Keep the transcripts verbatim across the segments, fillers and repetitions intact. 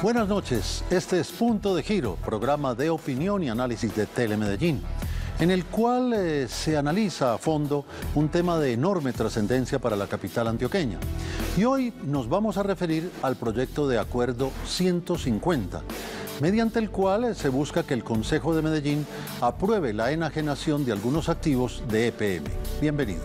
Buenas noches, este es Punto de Giro, programa de opinión y análisis de Telemedellín, en el cual eh, se analiza a fondo un tema de enorme trascendencia para la capital antioqueña. Y hoy nos vamos a referir al proyecto de acuerdo ciento cincuenta, mediante el cual se busca que el Consejo de Medellín apruebe la enajenación de algunos activos de E P M. Bienvenidos.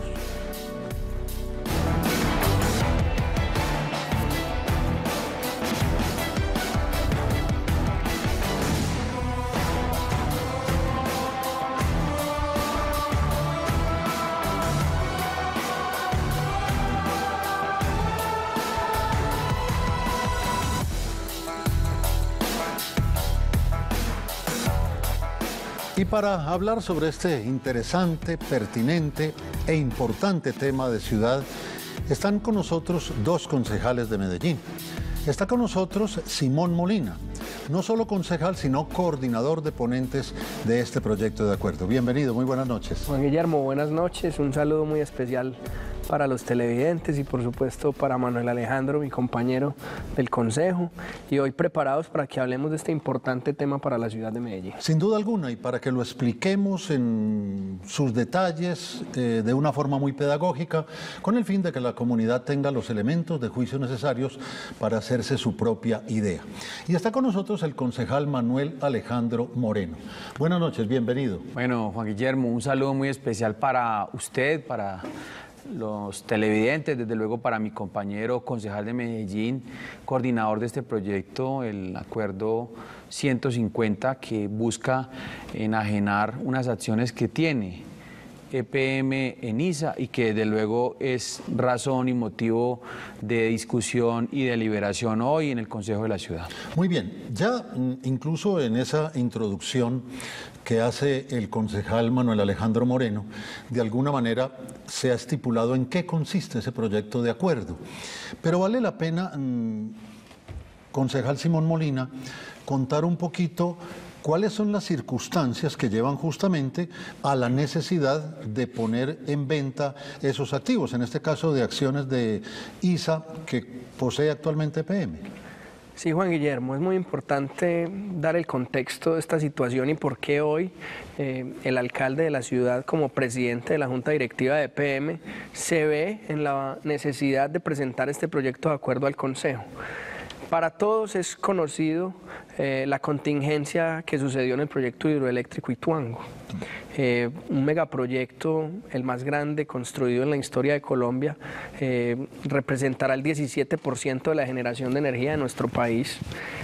Y para hablar sobre este interesante, pertinente e importante tema de ciudad, están con nosotros dos concejales de Medellín. Está con nosotros Simón Molina, no solo concejal, sino coordinador de ponentes de este proyecto de acuerdo. Bienvenido, muy buenas noches. Juan Guillermo, buenas noches. Un saludo muy especial para los televidentes y por supuesto para Manuel Alejandro, mi compañero del Consejo, y hoy preparados para que hablemos de este importante tema para la ciudad de Medellín. Sin duda alguna, y para que lo expliquemos en sus detalles eh, de una forma muy pedagógica, con el fin de que la comunidad tenga los elementos de juicio necesarios para hacerse su propia idea. Y está con nosotros el concejal Manuel Alejandro Moreno. Buenas noches, bienvenido. Bueno, Juan Guillermo, un saludo muy especial para usted, para los televidentes, desde luego para mi compañero concejal de Medellín, coordinador de este proyecto, el acuerdo ciento cincuenta, que busca enajenar unas acciones que tiene E P M en ISA y que desde luego es razón y motivo de discusión y deliberación hoy en el Consejo de la Ciudad. Muy bien, ya incluso en esa introducción que hace el concejal Manuel Alejandro Moreno, de alguna manera se ha estipulado en qué consiste ese proyecto de acuerdo. Pero vale la pena, mmm, concejal Simón Molina, contar un poquito cuáles son las circunstancias que llevan justamente a la necesidad de poner en venta esos activos, en este caso de acciones de ISA que posee actualmente E P M. Sí, Juan Guillermo, es muy importante dar el contexto de esta situación y por qué hoy eh, el alcalde de la ciudad, como presidente de la Junta Directiva de E P M, se ve en la necesidad de presentar este proyecto de acuerdo al Consejo. Para todos es conocido eh, la contingencia que sucedió en el proyecto hidroeléctrico Ituango. Eh, un megaproyecto, el más grande construido en la historia de Colombia, eh, representará el diecisiete por ciento de la generación de energía de nuestro país.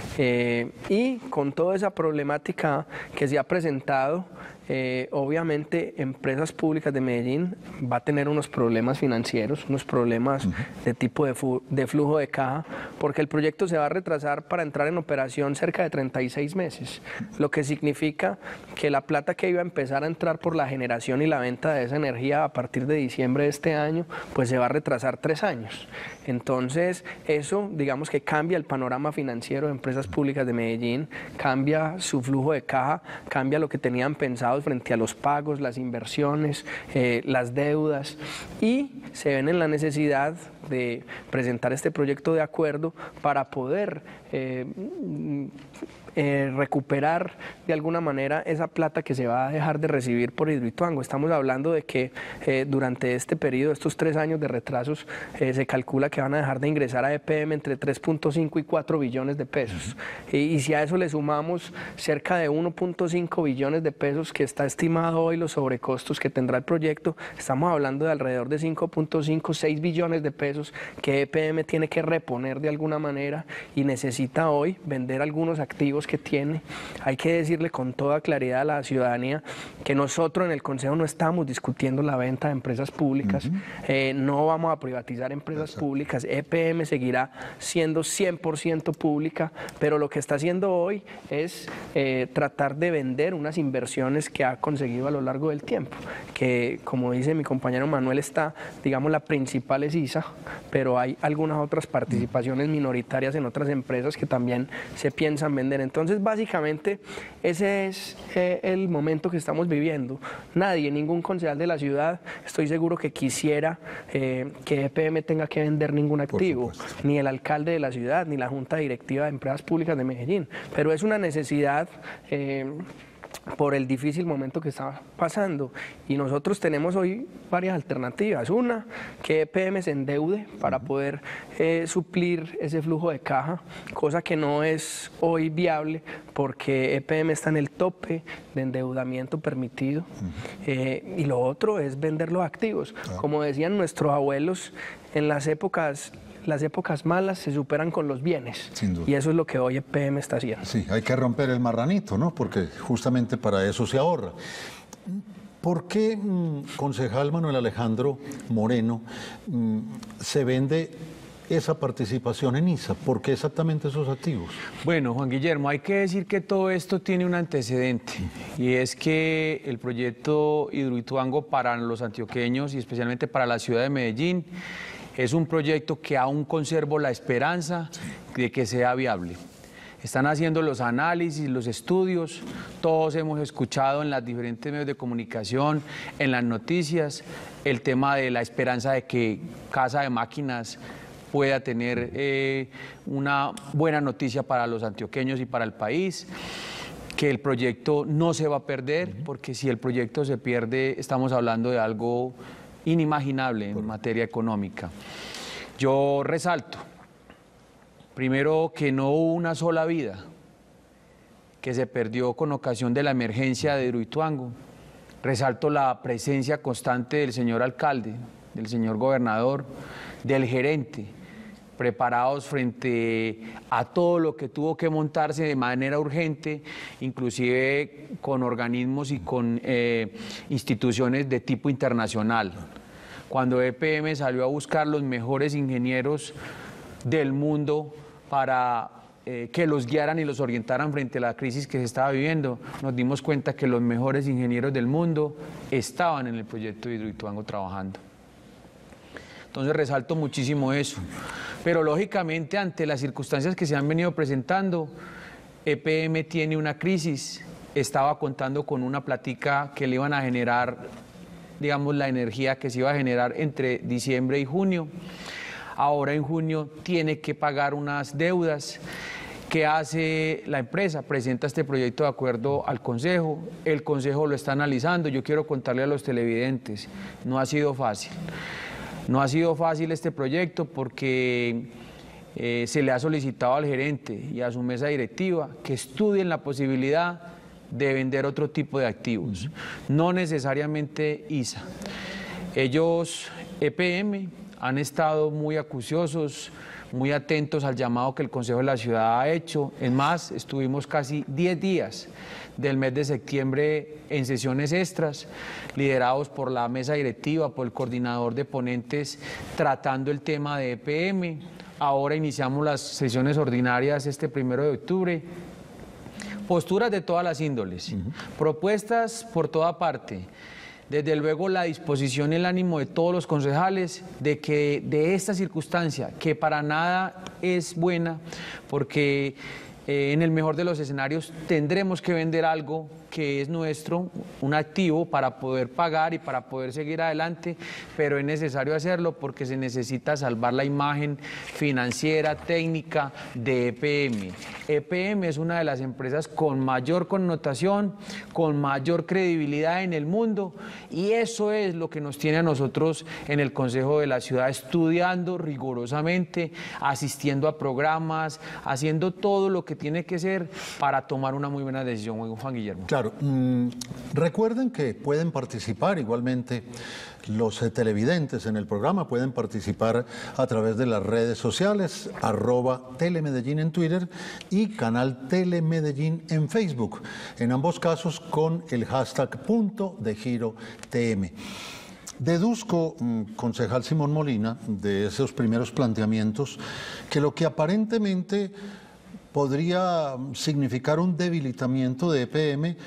Eh, y con toda esa problemática que se ha presentado, Eh, obviamente Empresas Públicas de Medellín va a tener unos problemas financieros, unos problemas uh-huh. de tipo de, de flujo de caja, porque el proyecto se va a retrasar para entrar en operación cerca de treinta y seis meses, lo que significa que la plata que iba a empezar a entrar por la generación y la venta de esa energía a partir de diciembre de este año, pues se va a retrasar tres años. Entonces eso, digamos que cambia el panorama financiero de Empresas Públicas de Medellín, cambia su flujo de caja, cambia lo que tenían pensado frente a los pagos, las inversiones, eh, las deudas, y se ven en la necesidad de presentar este proyecto de acuerdo para poder eh, eh, recuperar de alguna manera esa plata que se va a dejar de recibir por Hidroituango. Estamos hablando de que eh, durante este periodo, estos tres años de retrasos, eh, se calcula que van a dejar de ingresar a E P M entre tres punto cinco y cuatro billones de pesos. Y, y si a eso le sumamos cerca de uno punto cinco billones de pesos que está estimado hoy los sobrecostos que tendrá el proyecto, estamos hablando de alrededor de cinco punto cinco, seis billones de pesos que E P M tiene que reponer de alguna manera y necesita hoy vender algunos activos que tiene. Hay que decirle con toda claridad a la ciudadanía que nosotros en el Consejo no estamos discutiendo la venta de empresas públicas, uh-huh. eh, no vamos a privatizar empresas Exacto. públicas, E P M seguirá siendo cien por ciento pública, pero lo que está haciendo hoy es eh, tratar de vender unas inversiones que ha conseguido a lo largo del tiempo, que como dice mi compañero Manuel, está, digamos, la principal es ISA, pero hay algunas otras participaciones minoritarias en otras empresas que también se piensan vender. Entonces, básicamente, ese es eh, el momento que estamos viviendo. Nadie, ningún concejal de la ciudad, estoy seguro que quisiera eh, que E P M tenga que vender ningún activo, ni el alcalde de la ciudad, ni la Junta Directiva de Empresas Públicas de Medellín, pero es una necesidad eh, por el difícil momento que está pasando, y nosotros tenemos hoy varias alternativas. Una, que E P M se endeude para poder eh, suplir ese flujo de caja, cosa que no es hoy viable porque E P M está en el tope de endeudamiento permitido. eh, y lo otro es vender los activos. Como decían nuestros abuelos, en las épocas las épocas malas se superan con los bienes. Sin duda. Y eso es lo que hoy E P M está haciendo. Sí, hay que romper el marranito, ¿no? Porque justamente para eso se ahorra. ¿Por qué, mmm, concejal Manuel Alejandro Moreno, mmm, se vende esa participación en I S A? ¿Por qué exactamente esos activos? Bueno, Juan Guillermo, hay que decir que todo esto tiene un antecedente, y es que el proyecto Hidroituango para los antioqueños y especialmente para la ciudad de Medellín es un proyecto que aún conservo la esperanza de que sea viable. Están haciendo los análisis, los estudios, todos hemos escuchado en los diferentes medios de comunicación, en las noticias, el tema de la esperanza de que Casa de Máquinas pueda tener eh, una buena noticia para los antioqueños y para el país, que el proyecto no se va a perder, porque si el proyecto se pierde, estamos hablando de algo inimaginable en materia económica. Yo resalto, primero, que no hubo una sola vida que se perdió con ocasión de la emergencia de Hidroituango. Resalto la presencia constante del señor alcalde, del señor gobernador, del gerente, preparados frente a todo lo que tuvo que montarse de manera urgente, inclusive con organismos y con eh, instituciones de tipo internacional. Cuando E P M salió a buscar los mejores ingenieros del mundo para eh, que los guiaran y los orientaran frente a la crisis que se estaba viviendo, nos dimos cuenta que los mejores ingenieros del mundo estaban en el proyecto de Hidroituango trabajando. Entonces resalto muchísimo eso. Pero lógicamente, ante las circunstancias que se han venido presentando, E P M tiene una crisis, estaba contando con una platica que le iban a generar, digamos, la energía que se iba a generar entre diciembre y junio. Ahora en junio tiene que pagar unas deudas. ¿Qué hace la empresa? Presenta este proyecto de acuerdo al Consejo, el Consejo lo está analizando. Yo quiero contarle a los televidentes, no ha sido fácil. No ha sido fácil este proyecto porque eh, se le ha solicitado al gerente y a su mesa directiva que estudien la posibilidad de vender otro tipo de activos, no necesariamente I S A. Ellos, E P M, han estado muy acuciosos, muy atentos al llamado que el Consejo de la Ciudad ha hecho. Es más, estuvimos casi diez días del mes de septiembre en sesiones extras, liderados por la mesa directiva, por el coordinador de ponentes, tratando el tema de E P M. Ahora iniciamos las sesiones ordinarias este primero de octubre. Posturas de todas las índoles, uh-huh. propuestas por toda parte. Desde luego la disposición y el ánimo de todos los concejales de que de esta circunstancia, que para nada es buena, porque eh, en el mejor de los escenarios tendremos que vender algo que es nuestro, un activo para poder pagar y para poder seguir adelante, pero es necesario hacerlo porque se necesita salvar la imagen financiera, técnica de E P M. E P M es una de las empresas con mayor connotación, con mayor credibilidad en el mundo, y eso es lo que nos tiene a nosotros en el Consejo de la Ciudad estudiando rigurosamente, asistiendo a programas, haciendo todo lo que tiene que ser para tomar una muy buena decisión, Juan Guillermo. Claro, mmm, recuerden que pueden participar igualmente los eh, televidentes en el programa, pueden participar a través de las redes sociales, arroba Telemedellín en Twitter y canal Telemedellín en Facebook, en ambos casos con el hashtag punto de giro T M. Deduzco, concejal Simón Molina, de esos primeros planteamientos, que lo que aparentemente podría significar un debilitamiento de E P M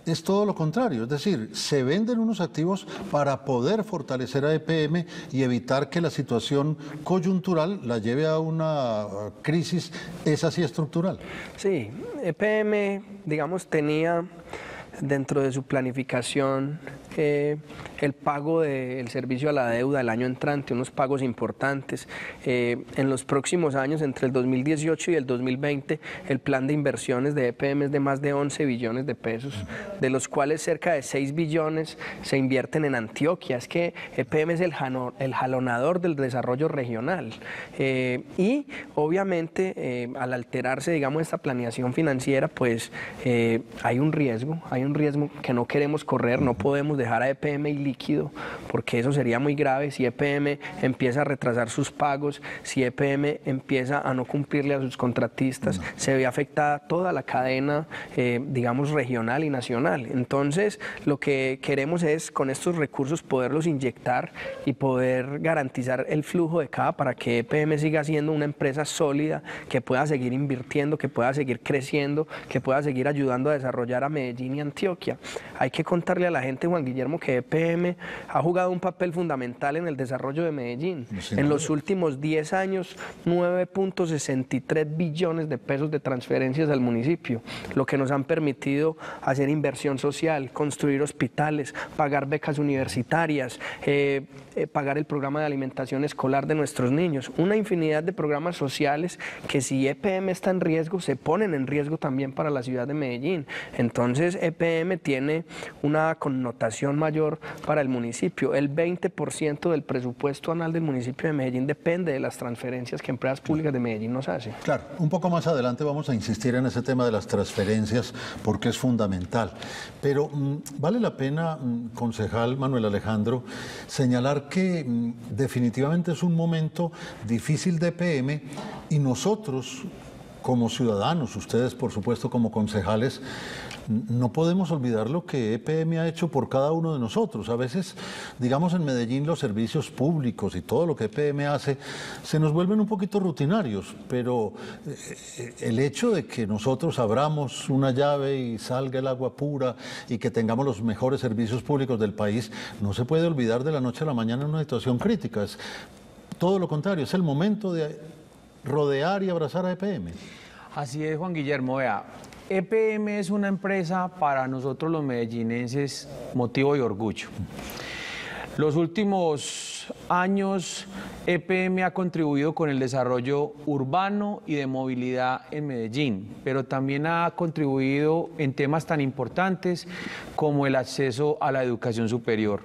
es todo lo contrario, es decir, se venden unos activos para poder fortalecer a E P M y evitar que la situación coyuntural la lleve a una crisis, esa sí estructural. Sí, E P M, digamos, tenía dentro de su planificación eh, el pago del servicio a la deuda el año entrante, unos pagos importantes. Eh, en los próximos años, entre el dos mil dieciocho y el dos mil veinte, el plan de inversiones de E P M es de más de once billones de pesos, de los cuales cerca de seis billones se invierten en Antioquia. Es que E P M es el, jano, el jalonador del desarrollo regional. Eh, y obviamente, eh, al alterarse, digamos, esta planeación financiera, pues eh, hay un riesgo, hay un riesgo que no queremos correr, no podemos dejar a E P M ilíquido, porque eso sería muy grave si E P M empieza a retrasar sus pagos, si E P M empieza a no cumplirle a sus contratistas, no. se ve afectada toda la cadena, eh, digamos, regional y nacional. Entonces, lo que queremos es, con estos recursos, poderlos inyectar y poder garantizar el flujo de caja para que E P M siga siendo una empresa sólida, que pueda seguir invirtiendo, que pueda seguir creciendo, que pueda seguir ayudando a desarrollar a Medellín y Antioquia. Hay que contarle a la gente, Juan Guillermo, que E P M ha jugado un papel fundamental en el desarrollo de Medellín. Sí, en los últimos diez años, nueve punto sesenta y tres billones de pesos de transferencias al municipio, lo que nos han permitido hacer inversión social, construir hospitales, pagar becas universitarias, eh, eh, pagar el programa de alimentación escolar de nuestros niños, una infinidad de programas sociales que, si E P M está en riesgo, se ponen en riesgo también para la ciudad de Medellín. Entonces, E P M tiene una connotación mayor para el municipio. El veinte por ciento del presupuesto anual del municipio de Medellín depende de las transferencias que empresas públicas de Medellín nos hacen. Claro, un poco más adelante vamos a insistir en ese tema de las transferencias porque es fundamental. Pero mmm, vale la pena, mmm, concejal Manuel Alejandro, señalar que mmm, definitivamente es un momento difícil de E P M y nosotros, como ciudadanos, ustedes por supuesto como concejales, no podemos olvidar lo que E P M ha hecho por cada uno de nosotros. A veces, digamos, en Medellín los servicios públicos y todo lo que E P M hace se nos vuelven un poquito rutinarios, pero el hecho de que nosotros abramos una llave y salga el agua pura y que tengamos los mejores servicios públicos del país no se puede olvidar de la noche a la mañana en una situación crítica. Es todo lo contrario, es el momento de rodear y abrazar a E P M. Así es, Juan Guillermo. Vea, E P M es una empresa para nosotros los medellinenses motivo de orgullo. Los últimos años E P M ha contribuido con el desarrollo urbano y de movilidad en Medellín, pero también ha contribuido en temas tan importantes como el acceso a la educación superior.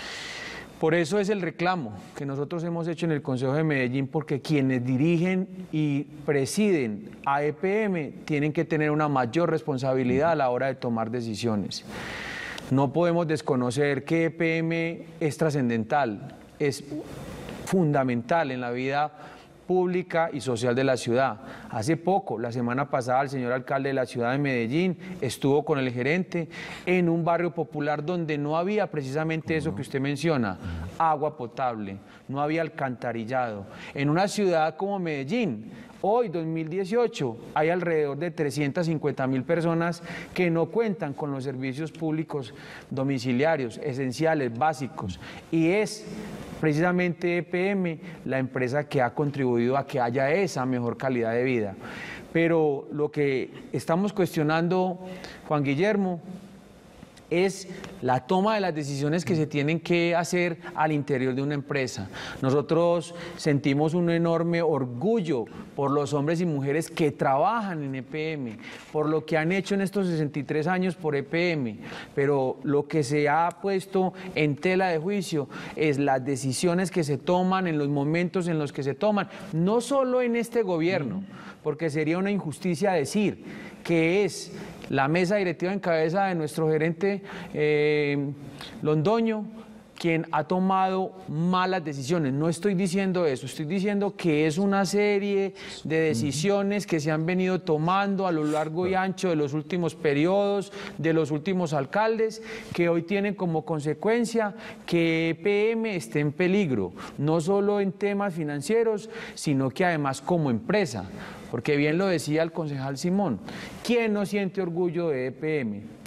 Por eso es el reclamo que nosotros hemos hecho en el Consejo de Medellín, porque quienes dirigen y presiden a E P M tienen que tener una mayor responsabilidad a la hora de tomar decisiones. No podemos desconocer que E P M es trascendental, es fundamental en la vida pública y social de la ciudad. Hace poco, la semana pasada, el señor alcalde de la ciudad de Medellín estuvo con el gerente en un barrio popular donde no había precisamente eso que usted menciona, agua potable, no había alcantarillado. En una ciudad como Medellín, hoy, dos mil dieciocho, hay alrededor de trescientas cincuenta mil personas que no cuentan con los servicios públicos domiciliarios, esenciales, básicos, y es precisamente E P M la empresa que ha contribuido a que haya esa mejor calidad de vida. Pero lo que estamos cuestionando, Juan Guillermo, es la toma de las decisiones que se tienen que hacer al interior de una empresa. Nosotros sentimos un enorme orgullo por los hombres y mujeres que trabajan en E P M, por lo que han hecho en estos sesenta y tres años por E P M, pero lo que se ha puesto en tela de juicio es las decisiones que se toman en los momentos en los que se toman, no solo en este gobierno, porque sería una injusticia decir que es la mesa directiva en cabeza de nuestro gerente eh, Londoño quien ha tomado malas decisiones. No estoy diciendo eso, estoy diciendo que es una serie de decisiones que se han venido tomando a lo largo y ancho de los últimos periodos, de los últimos alcaldes, que hoy tienen como consecuencia que E P M esté en peligro, no solo en temas financieros, sino que además como empresa. Porque bien lo decía el concejal Simón, ¿quién no siente orgullo de E P M?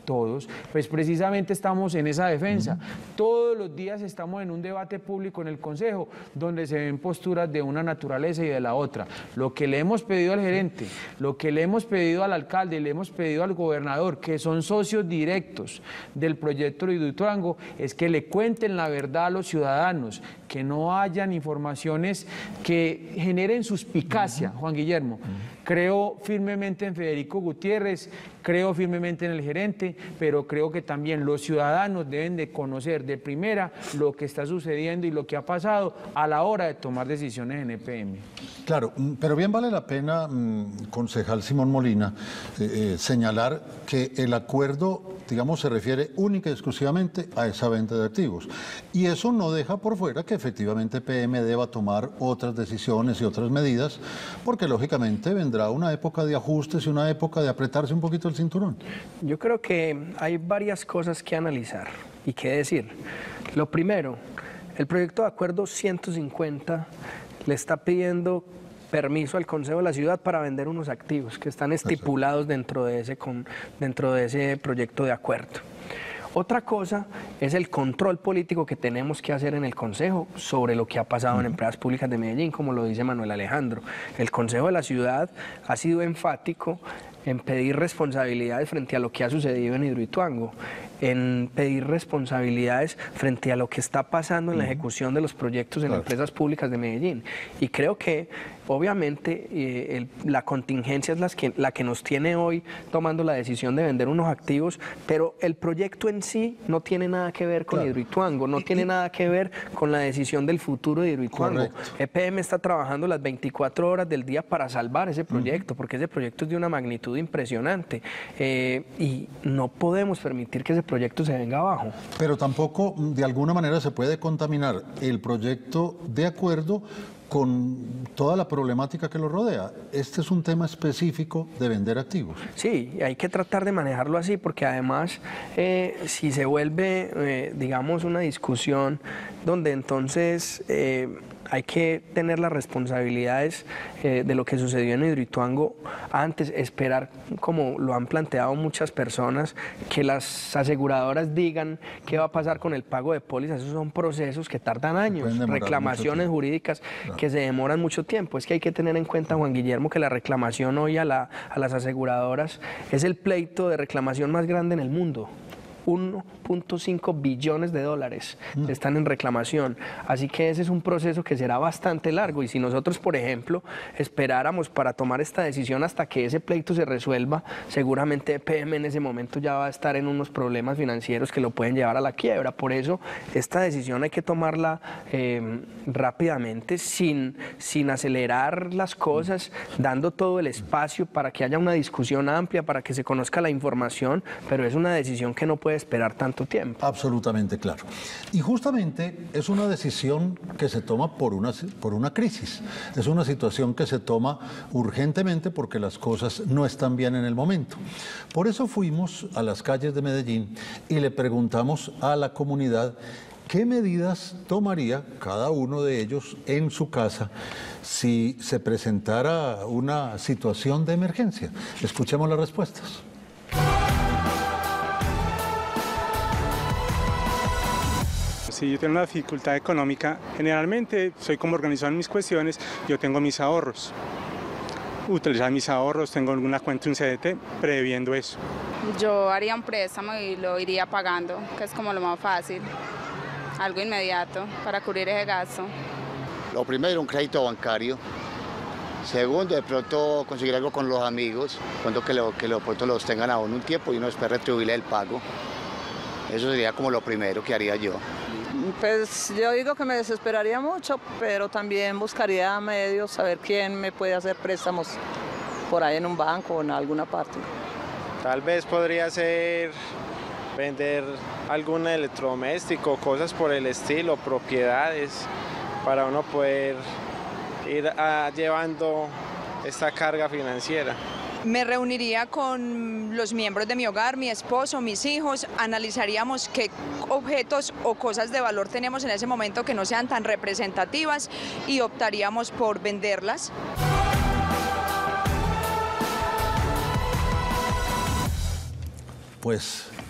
todos, pues precisamente estamos en esa defensa. Uh-huh. Todos los días estamos en un debate público en el Consejo, donde se ven posturas de una naturaleza y de la otra. Lo que le hemos pedido al gerente, lo que le hemos pedido al alcalde, le hemos pedido al gobernador, que son socios directos del proyecto de Hidroituango, es que le cuenten la verdad a los ciudadanos, que no hayan informaciones que generen suspicacia, Juan Guillermo. Creo firmemente en Federico Gutiérrez, creo firmemente en el gerente, pero creo que también los ciudadanos deben de conocer de primera lo que está sucediendo y lo que ha pasado a la hora de tomar decisiones en E P M. Claro, pero bien vale la pena, concejal Simón Molina, eh, eh, señalar que el acuerdo, digamos, se refiere única y exclusivamente a esa venta de activos. Y eso no deja por fuera que efectivamente E P M deba tomar otras decisiones y otras medidas, porque lógicamente vendrá una época de ajustes y una época de apretarse un poquito el cinturón. Yo creo que hay varias cosas que analizar y que decir. Lo primero, el proyecto de acuerdo ciento cincuenta le está pidiendo permiso al Consejo de la Ciudad para vender unos activos que están estipulados dentro de ese, con, dentro de ese proyecto de acuerdo. Otra cosa es el control político que tenemos que hacer en el Consejo sobre lo que ha pasado en Empresas Públicas de Medellín, como lo dice Manuel Alejandro. El Consejo de la Ciudad ha sido enfático en pedir responsabilidades frente a lo que ha sucedido en Hidroituango, en pedir responsabilidades frente a lo que está pasando en la ejecución de los proyectos en claro. Empresas Públicas de Medellín. Y creo que, obviamente, eh, el, la contingencia es las que, la que nos tiene hoy tomando la decisión de vender unos activos, pero el proyecto en sí no tiene nada que ver con claro. Hidroituango, no tiene nada que ver con la decisión del futuro de Hidroituango. Correcto. E P M está trabajando las veinticuatro horas del día para salvar ese proyecto, uh-huh. porque ese proyecto es de una magnitud impresionante eh, y no podemos permitir que ese proyecto se venga abajo. Pero tampoco de alguna manera se puede contaminar el proyecto de acuerdo con toda la problemática que lo rodea. Este es un tema específico de vender activos. Sí, hay que tratar de manejarlo así, porque además eh, si se vuelve, eh, digamos, una discusión donde entonces eh, hay que tener las responsabilidades eh, de lo que sucedió en Hidroituango antes, esperar, como lo han planteado muchas personas, que las aseguradoras digan qué va a pasar con el pago de pólizas. Esos son procesos que tardan años, reclamaciones jurídicas claro. que se demoran mucho tiempo. Es que hay que tener en cuenta, Juan Guillermo, que la reclamación hoy a, la, a las aseguradoras es el pleito de reclamación más grande en el mundo. uno punto cinco billones de dólares mm. están en reclamación, así que ese es un proceso que será bastante largo, y si nosotros, por ejemplo, esperáramos para tomar esta decisión hasta que ese pleito se resuelva, seguramente E P M en ese momento ya va a estar en unos problemas financieros que lo pueden llevar a la quiebra. Por eso esta decisión hay que tomarla eh, rápidamente, sin, sin acelerar las cosas, dando todo el espacio para que haya una discusión amplia, para que se conozca la información, pero es una decisión que no puede esperar tanto tiempo. Absolutamente claro. Y justamente es una decisión que se toma por una, por una crisis. Es una situación que se toma urgentemente porque las cosas no están bien en el momento. Por eso fuimos a las calles de Medellín y le preguntamos a la comunidad qué medidas tomaría cada uno de ellos en su casa si se presentara una situación de emergencia. Escuchemos las respuestas. Si yo tengo una dificultad económica, generalmente soy como organizado en mis cuestiones, yo tengo mis ahorros. Utilizar mis ahorros, tengo alguna cuenta en un C D T, previendo eso. Yo haría un préstamo y lo iría pagando, que es como lo más fácil, algo inmediato para cubrir ese gasto. Lo primero, un crédito bancario. Segundo, de pronto conseguir algo con los amigos, cuando que lo, que lo pronto los tengan a uno un tiempo y uno después retribuirle el pago. Eso sería como lo primero que haría yo. Pues yo digo que me desesperaría mucho, pero también buscaría medios, saber quién me puede hacer préstamos por ahí en un banco o en alguna parte. Tal vez podría ser vender algún electrodoméstico, cosas por el estilo, propiedades, para uno poder ir a, llevando esta carga financiera. Me reuniría con los miembros de mi hogar, mi esposo, mis hijos, analizaríamos qué objetos o cosas de valor tenemos en ese momento que no sean tan representativas y optaríamos por venderlas. Pues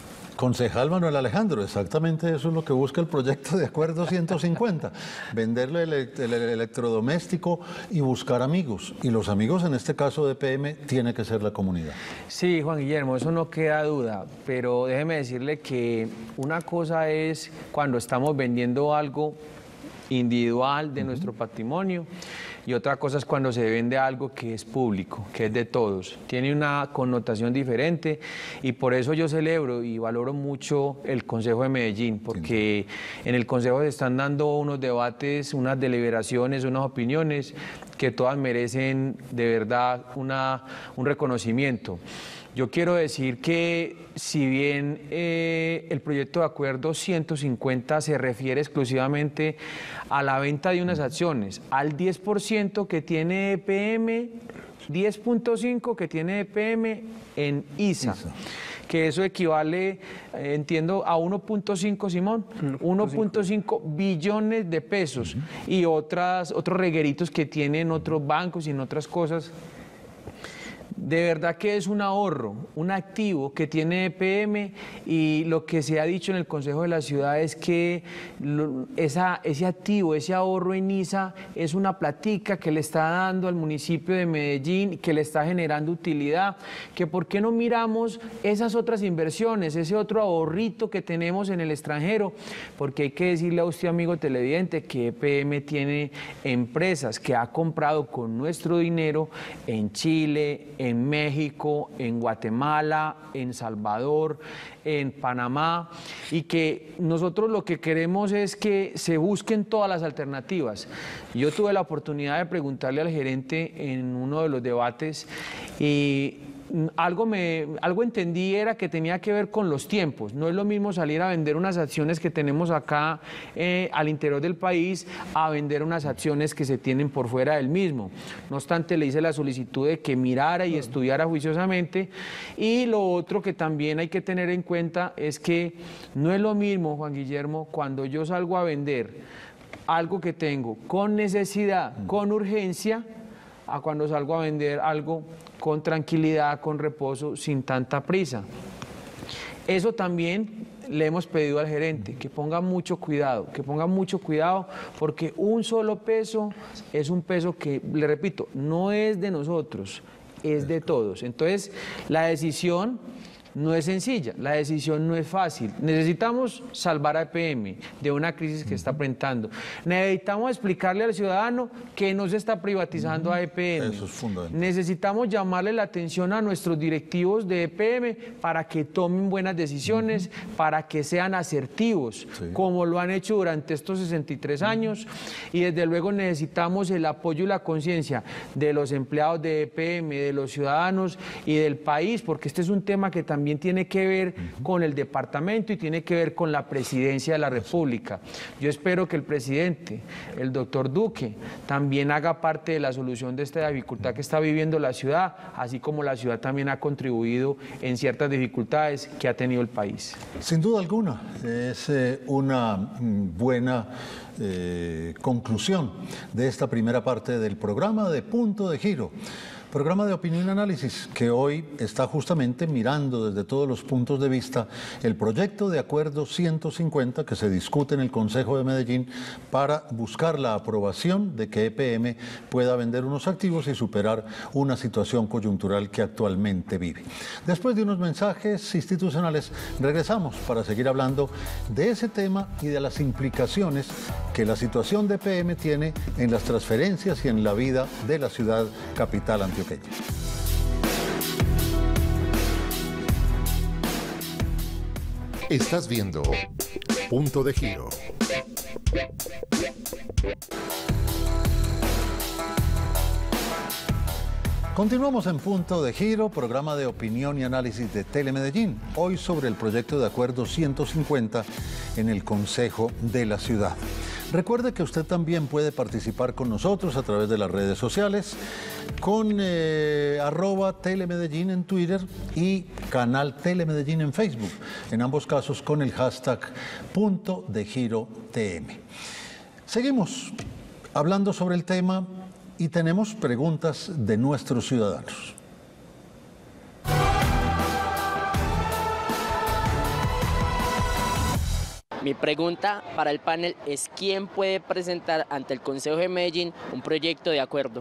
Concejal Manuel Alejandro, exactamente eso es lo que busca el proyecto de acuerdo ciento cincuenta, venderle el, el, el electrodoméstico y buscar amigos. Y los amigos en este caso de P M tiene que ser la comunidad. Sí, Juan Guillermo, eso no queda duda, pero déjeme decirle que una cosa es cuando estamos vendiendo algo individual de uh-huh. nuestro patrimonio, y otra cosa es cuando se vende algo que es público, que es de todos. Tiene una connotación diferente y por eso yo celebro y valoro mucho el Consejo de Medellín, porque sí. en el Consejo se están dando unos debates, unas deliberaciones, unas opiniones que todas merecen de verdad una, un reconocimiento. Yo quiero decir que si bien eh, el proyecto de acuerdo ciento cincuenta se refiere exclusivamente a la venta de unas acciones, al diez por ciento que tiene E P M, diez punto cinco que tiene E P M en I S A. I S A. Que eso equivale, eh, entiendo, a uno punto cinco, Simón, uno punto cinco billones de pesos uh-huh. y otras, otros regueritos que tienen otros bancos y en otras cosas. De verdad que es un ahorro, un activo que tiene E P M y lo que se ha dicho en el Consejo de la Ciudad es que lo, esa, ese activo, ese ahorro en I S A es una platica que le está dando al municipio de Medellín, que le está generando utilidad, que por qué no miramos esas otras inversiones, ese otro ahorrito que tenemos en el extranjero, porque hay que decirle a usted, amigo televidente, que E P M tiene empresas que ha comprado con nuestro dinero en Chile, en en México, en Guatemala, en Salvador, en Panamá, y que nosotros lo que queremos es que se busquen todas las alternativas. Yo tuve la oportunidad de preguntarle al gerente en uno de los debates y algo, me, algo entendí era que tenía que ver con los tiempos. No es lo mismo salir a vender unas acciones que tenemos acá eh, al interior del país a vender unas acciones que se tienen por fuera del mismo. No obstante, le hice la solicitud de que mirara y estudiara juiciosamente. Y lo otro que también hay que tener en cuenta es que no es lo mismo, Juan Guillermo, cuando yo salgo a vender algo que tengo con necesidad, con urgencia, a cuando salgo a vender algo con tranquilidad, con reposo, sin tanta prisa. Eso también le hemos pedido al gerente, que ponga mucho cuidado, que ponga mucho cuidado, porque un solo peso es un peso que, le repito, no es de nosotros, es de todos. Entonces, la decisión no es sencilla, la decisión no es fácil. Necesitamos salvar a E P M de una crisis que está enfrentando. Necesitamos explicarle al ciudadano que no se está privatizando a E P M. Eso es fundamental. Necesitamos llamarle la atención a nuestros directivos de E P M para que tomen buenas decisiones, uh-huh. para que sean asertivos, sí. como lo han hecho durante estos sesenta y tres años. Y desde luego necesitamos el apoyo y la conciencia de los empleados de E P M, de los ciudadanos y del país, porque este es un tema que también También tiene que ver uh-huh. con el departamento y tiene que ver con la presidencia de la República. Yo espero que el presidente, el doctor Duque, también haga parte de la solución de esta dificultad que está viviendo la ciudad, así como la ciudad también ha contribuido en ciertas dificultades que ha tenido el país. Sin duda alguna, es eh, una buena eh, conclusión de esta primera parte del programa de Punto de Giro. Programa de opinión y análisis que hoy está justamente mirando desde todos los puntos de vista el proyecto de acuerdo ciento cincuenta que se discute en el Consejo de Medellín para buscar la aprobación de que E P M pueda vender unos activos y superar una situación coyuntural que actualmente vive. Después de unos mensajes institucionales, regresamos para seguir hablando de ese tema y de las implicaciones que la situación de E P M tiene en las transferencias y en la vida de la ciudad capital antioqueña. Estás viendo Punto de Giro. Continuamos en Punto de Giro, programa de opinión y análisis de Telemedellín. Hoy sobre el proyecto de acuerdo ciento cincuenta en el Consejo de la Ciudad. Recuerde que usted también puede participar con nosotros a través de las redes sociales con eh, arroba Telemedellín en Twitter y canal Telemedellín en Facebook. En ambos casos con el hashtag Punto de Giro T M. Seguimos hablando sobre el tema y tenemos preguntas de nuestros ciudadanos. Mi pregunta para el panel es ¿quién puede presentar ante el Consejo de Medellín un proyecto de acuerdo?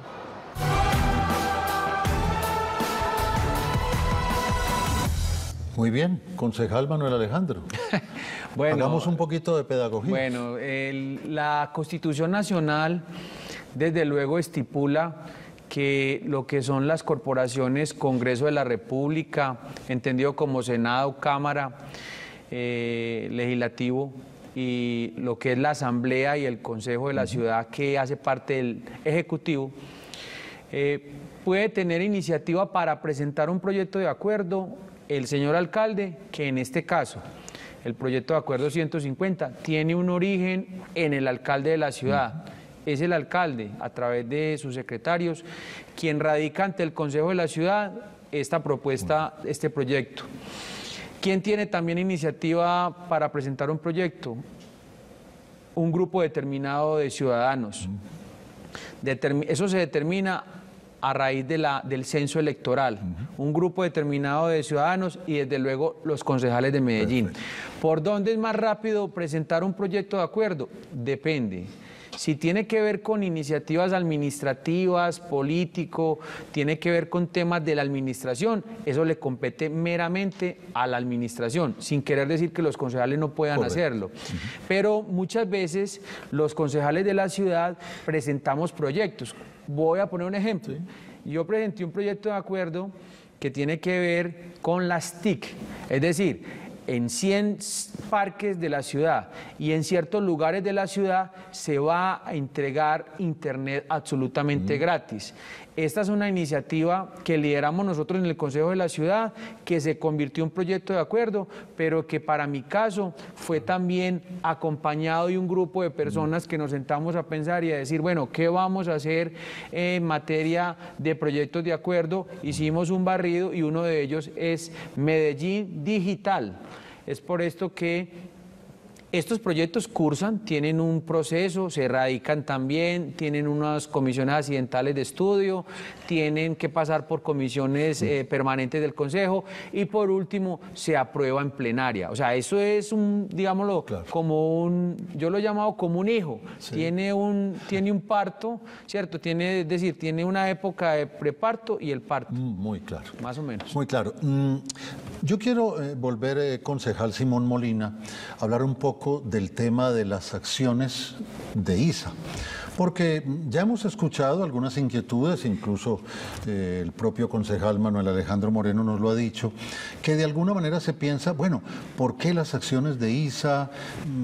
Muy bien, concejal Manuel Alejandro. Bueno, hagamos un poquito de pedagogía. Bueno, el, la Constitución Nacional desde luego estipula que lo que son las corporaciones, Congreso de la República, entendido como Senado, Cámara, eh, Legislativo, y lo que es la Asamblea y el Consejo de la Ciudad, que hace parte del Ejecutivo, eh, puede tener iniciativa para presentar un proyecto de acuerdo el señor alcalde, que en este caso, el proyecto de acuerdo ciento cincuenta, tiene un origen en el alcalde de la ciudad. Es el alcalde, a través de sus secretarios, quien radica ante el Consejo de la Ciudad esta propuesta, este proyecto. ¿Quién tiene también iniciativa para presentar un proyecto? Un grupo determinado de ciudadanos. Determi- eso se determina a raíz de la, del censo electoral, uh-huh. un grupo determinado de ciudadanos y desde luego los concejales de Medellín. Perfecto. ¿Por dónde es más rápido presentar un proyecto de acuerdo? Depende. Si tiene que ver con iniciativas administrativas, político, tiene que ver con temas de la administración, eso le compete meramente a la administración, sin querer decir que los concejales no puedan Correcto. hacerlo. Uh-huh. Pero muchas veces los concejales de la ciudad presentamos proyectos. Voy a poner un ejemplo. Sí. Yo presenté un proyecto de acuerdo que tiene que ver con las T I C, es decir, en cien parques de la ciudad y en ciertos lugares de la ciudad se va a entregar internet absolutamente mm. gratis. Esta es una iniciativa que lideramos nosotros en el Consejo de la Ciudad, que se convirtió en un proyecto de acuerdo, pero que para mi caso fue también acompañado de un grupo de personas que nos sentamos a pensar y a decir, bueno, ¿qué vamos a hacer en materia de proyectos de acuerdo? Hicimos un barrido y uno de ellos es Medellín Digital. Es por esto que estos proyectos cursan, tienen un proceso, se radican también, tienen unas comisiones accidentales de estudio, tienen que pasar por comisiones eh, permanentes del Consejo y por último se aprueba en plenaria. O sea, eso es un, digámoslo, claro. como un, yo lo he llamado como un hijo, sí. tiene, un, tiene un parto, ¿cierto? Tiene, es decir, tiene una época de preparto y el parto. Muy claro. Más o menos. Muy claro. Mm, yo quiero eh, volver, eh, concejal Simón Molina, a hablar un poco del tema de las acciones de I S A, porque ya hemos escuchado algunas inquietudes, incluso eh, el propio concejal Manuel Alejandro Moreno nos lo ha dicho, que de alguna manera se piensa, bueno, ¿por qué las acciones de I S A?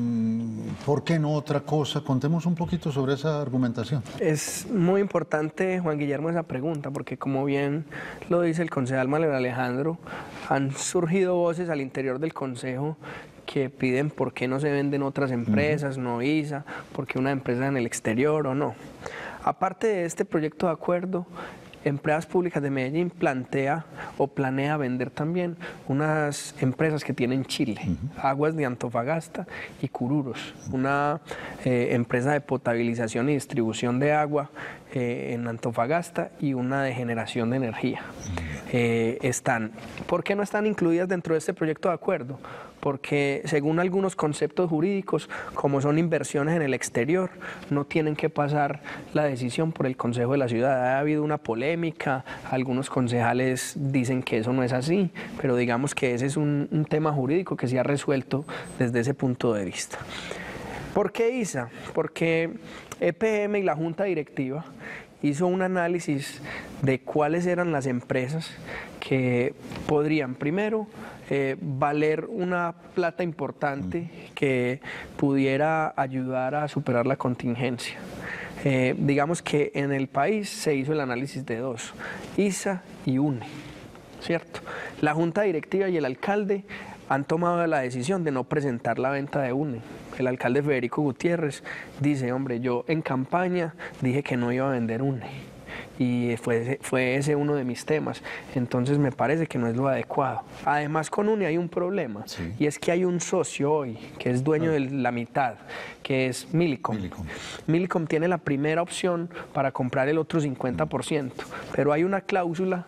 ¿Por qué no otra cosa? Contemos un poquito sobre esa argumentación. Es muy importante, Juan Guillermo, esa pregunta, porque como bien lo dice el concejal Manuel Alejandro, han surgido voces al interior del Consejo que piden por qué no se venden otras empresas, uh-huh. no I S A, por qué una empresa en el exterior o no. Aparte de este proyecto de acuerdo, Empresas Públicas de Medellín plantea o planea vender también unas empresas que tienen Chile, uh-huh. Aguas de Antofagasta y Cururos, una eh, empresa de potabilización y distribución de agua eh, en Antofagasta y una de generación de energía. Uh-huh. Eh, están, ¿por qué no están incluidas dentro de este proyecto de acuerdo? Porque según algunos conceptos jurídicos, como son inversiones en el exterior, no tienen que pasar la decisión por el Consejo de la Ciudad. Ha habido una polémica, algunos concejales dicen que eso no es así, pero digamos que ese es un, un tema jurídico que se ha resuelto desde ese punto de vista. ¿Por qué I S A? Porque E P M y la Junta Directiva hizo un análisis de cuáles eran las empresas que podrían, primero, Eh, valer una plata importante que pudiera ayudar a superar la contingencia. Eh, digamos que en el país se hizo el análisis de dos, I S A y U N E, ¿cierto? La Junta Directiva y el alcalde han tomado la decisión de no presentar la venta de U N E. El alcalde Federico Gutiérrez dice, hombre, yo en campaña dije que no iba a vender U N E. Y fue, fue ese uno de mis temas, entonces me parece que no es lo adecuado. Además con U N E hay un problema, sí. y es que hay un socio hoy que es dueño ah. de la mitad, que es Millicom. Millicom. Millicom tiene la primera opción para comprar el otro cincuenta por ciento, pero hay una cláusula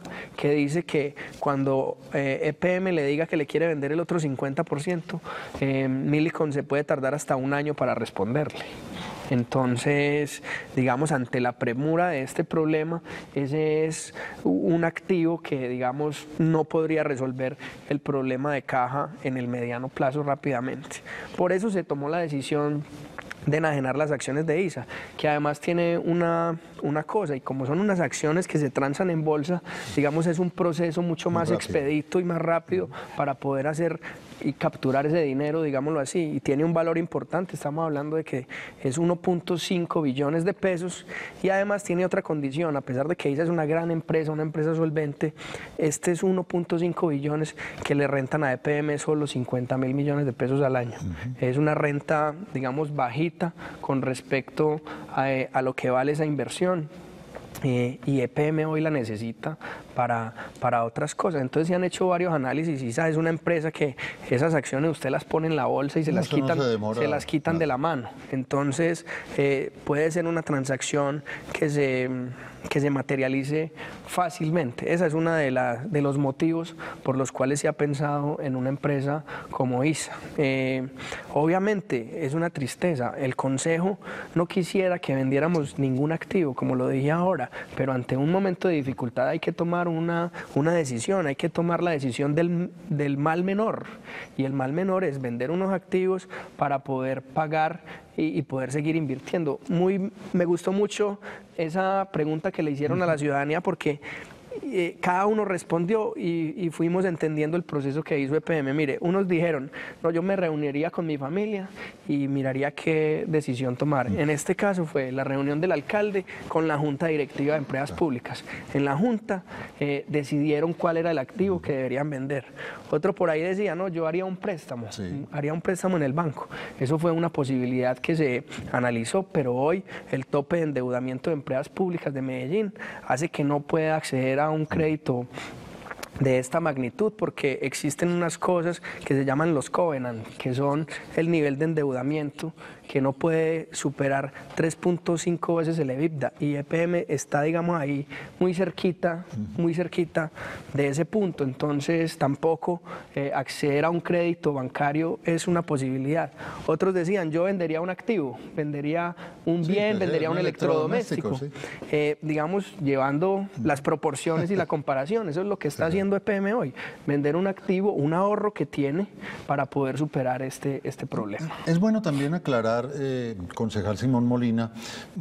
que dice que cuando eh, E P M le diga que le quiere vender el otro cincuenta por ciento, eh, Millicom se puede tardar hasta un año para responderle. Entonces, digamos, ante la premura de este problema, ese es un activo que, digamos, no podría resolver el problema de caja en el mediano plazo rápidamente. Por eso se tomó la decisión de enajenar las acciones de ISA, que además tiene una, una cosa, y como son unas acciones que se transan en bolsa, digamos, es un proceso mucho más expedito y más rápido para poder hacer y capturar ese dinero, digámoslo así, y tiene un valor importante. Estamos hablando de que es uno punto cinco billones de pesos, y además tiene otra condición: a pesar de que ISA es una gran empresa, una empresa solvente, este es uno punto cinco billones que le rentan a E P M solo cincuenta mil millones de pesos al año. Uh-huh. Es una renta, digamos, bajita con respecto a, a lo que vale esa inversión. Eh, y E P M hoy la necesita para, para otras cosas. Entonces se han hecho varios análisis. ISA es una empresa que esas acciones usted las pone en la bolsa y se, no, las, quitan, no se, demora, se las quitan no. de la mano. Entonces eh, puede ser una transacción que se, que se materialice fácilmente. Esa es una de, la, de los motivos por los cuales se ha pensado en una empresa como ISA. Eh, obviamente es una tristeza. El Consejo no quisiera que vendiéramos ningún activo, como lo dije ahora, pero ante un momento de dificultad hay que tomar una, una decisión, hay que tomar la decisión del, del mal menor, y el mal menor es vender unos activos para poder pagar y, y poder seguir invirtiendo. Muy, me gustó mucho esa pregunta que le hicieron a la ciudadanía, porque Eh, cada uno respondió y, y fuimos entendiendo el proceso que hizo E P M. Mire, unos dijeron, no, yo me reuniría con mi familia y miraría qué decisión tomar. En este caso fue la reunión del alcalde con la Junta Directiva de Empresas Públicas. En la Junta eh, decidieron cuál era el activo que deberían vender. Otro por ahí decía, no, yo haría un préstamo, sí. haría un préstamo en el banco. Eso fue una posibilidad que se analizó, pero hoy el tope de endeudamiento de Empresas Públicas de Medellín hace que no pueda acceder a un crédito de esta magnitud, porque existen unas cosas que se llaman los covenant, que son el nivel de endeudamiento que no puede superar tres punto cinco veces el EBITDA, y E P M está, digamos, ahí muy cerquita, muy cerquita de ese punto. Entonces tampoco eh, acceder a un crédito bancario es una posibilidad. Otros decían, yo vendería un activo, vendería un sí, bien, vendería un, un electrodoméstico, electrodoméstico sí. eh, digamos, llevando las proporciones y la comparación. Eso es lo que está sí. haciendo E P M hoy, vender un activo, un ahorro que tiene para poder superar este, este problema. Es bueno también aclarar, Eh, concejal Simón Molina,